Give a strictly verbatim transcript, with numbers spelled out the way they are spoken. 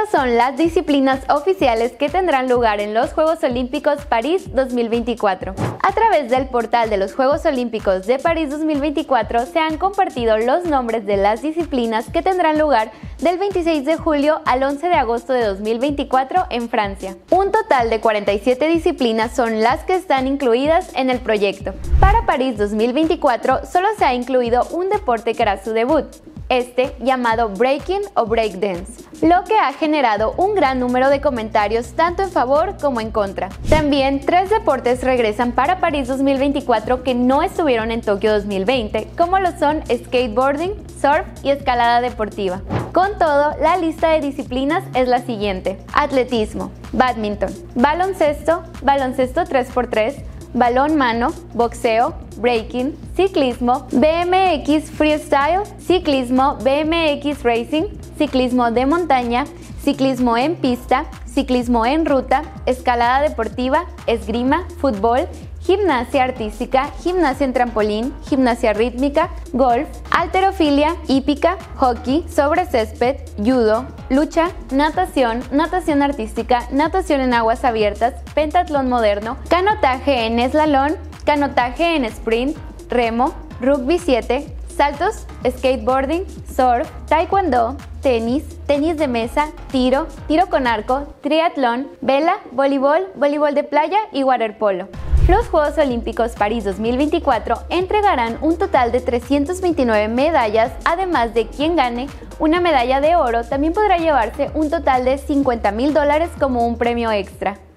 Estas son las disciplinas oficiales que tendrán lugar en los Juegos Olímpicos París dos mil veinticuatro. A través del portal de los Juegos Olímpicos de París dos mil veinticuatro se han compartido los nombres de las disciplinas que tendrán lugar del veintiséis de julio al once de agosto de dos mil veinticuatro en Francia. Un total de cuarenta y siete disciplinas son las que están incluidas en el proyecto. Para París dos mil veinticuatro solo se ha incluido un deporte que hará su debut, este llamado breaking o breakdance, lo que ha generado un gran número de comentarios tanto en favor como en contra. También tres deportes regresan para París dos mil veinticuatro que no estuvieron en Tokio dos mil veinte, como lo son skateboarding, surf y escalada deportiva. Con todo, la lista de disciplinas es la siguiente: atletismo, bádminton, baloncesto, baloncesto tres por tres, balón mano, boxeo, breaking, ciclismo, B M X freestyle, ciclismo B M X racing, ciclismo de montaña, ciclismo en pista, ciclismo en ruta, escalada deportiva, esgrima, fútbol, gimnasia artística, gimnasia en trampolín, gimnasia rítmica, golf, halterofilia, hípica, hockey, sobre césped, judo, lucha, natación, natación artística, natación en aguas abiertas, pentatlón moderno, canotaje en eslalón, canotaje en sprint, remo, rugby siete, saltos, skateboarding, surf, taekwondo, tenis, tenis de mesa, tiro, tiro con arco, triatlón, vela, voleibol, voleibol de playa y waterpolo. Los Juegos Olímpicos París dos mil veinticuatro entregarán un total de trescientas veintinueve medallas, además de quien gane una medalla de oro también podrá llevarse un total de cincuenta mil dólares como un premio extra.